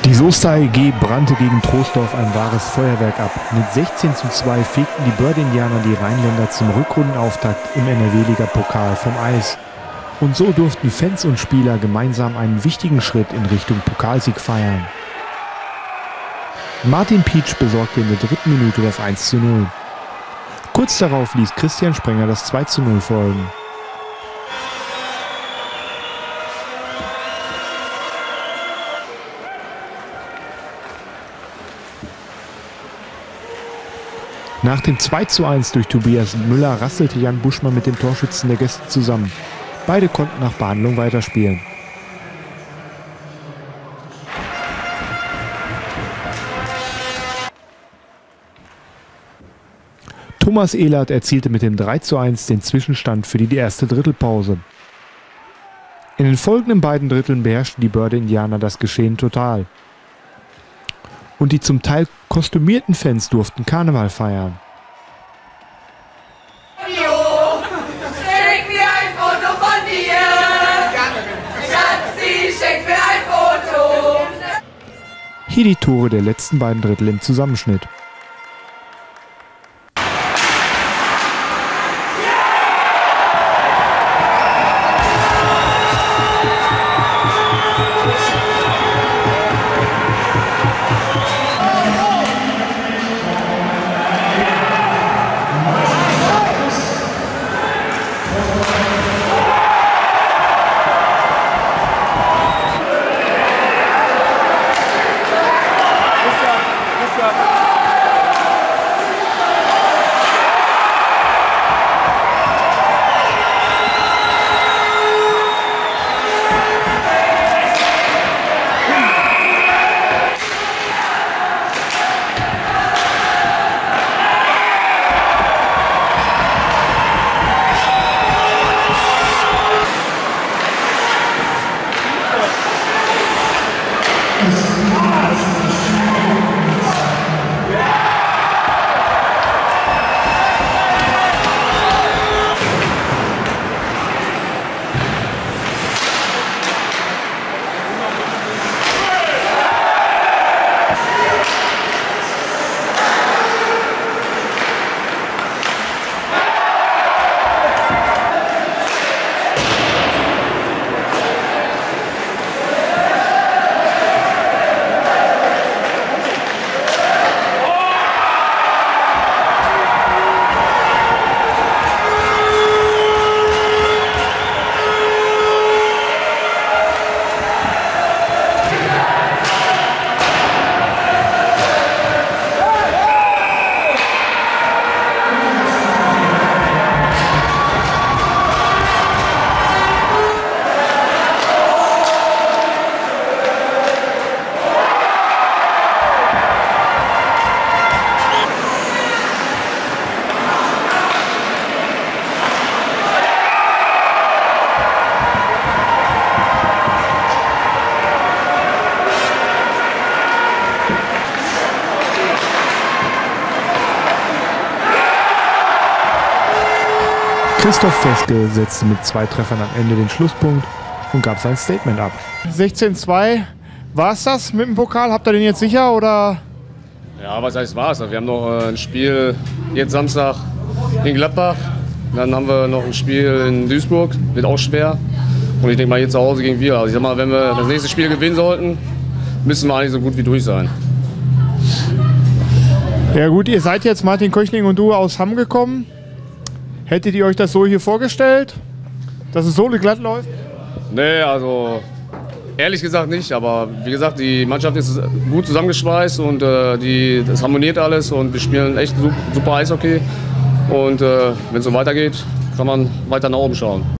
Die Soester AG brannte gegen Troisdorf ein wahres Feuerwerk ab. Mit 16:2 fegten die Börde-Indianer die Rheinländer zum Rückrundenauftakt im NRW-Liga-Pokal vom Eis. Und so durften Fans und Spieler gemeinsam einen wichtigen Schritt in Richtung Pokalsieg feiern. Martin Pietsch besorgte in der 3. Minute das 1:0. Kurz darauf ließ Christian Sprenger das 2:0 folgen. Nach dem 2:1 durch Tobias Müller rasselte Jan Buschmann mit dem Torschützen der Gäste zusammen. Beide konnten nach Behandlung weiterspielen. Thomas Ehlert erzielte mit dem 3:1 den Zwischenstand für die erste Drittelpause. In den folgenden beiden Dritteln beherrschten die Börde-Indianer das Geschehen total. Und die zum Teil kostümierten Fans durften Karneval feiern. Schenk mir ein Foto von dir! Schatzi, schenk mir ein Foto! Hier die Tore der letzten beiden Drittel im Zusammenschnitt. Christoph Feske setzte mit 2 Treffern am Ende den Schlusspunkt und gab sein Statement ab. 16:2, war es das mit dem Pokal? Habt ihr den jetzt sicher oder? Ja, was heißt war's? Wir haben noch ein Spiel jetzt Samstag in Gladbach. Dann haben wir noch ein Spiel in Duisburg, wird auch schwer. Und ich denke mal, hier zu Hause gegen wir. Also ich sag mal, wenn wir das nächste Spiel gewinnen sollten, müssen wir eigentlich so gut wie durch sein. Ja gut, ihr seid jetzt, Martin Köchling und du, aus Hamm gekommen. Hättet ihr euch das so hier vorgestellt, dass es so glatt läuft? Nee, also ehrlich gesagt nicht. Aber wie gesagt, die Mannschaft ist gut zusammengeschweißt und das harmoniert alles und wir spielen echt super Eishockey. Und wenn es so weitergeht, kann man weiter nach oben schauen.